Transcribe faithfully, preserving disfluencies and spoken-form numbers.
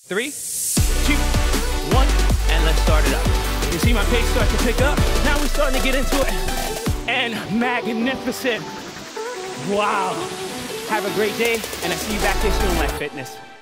Three, two, one, and let's start it up. You see my pace start to pick up. Now we're starting to get into it. And magnificent. Wow. Have a great day, and I see you back here soon, Life Fitness.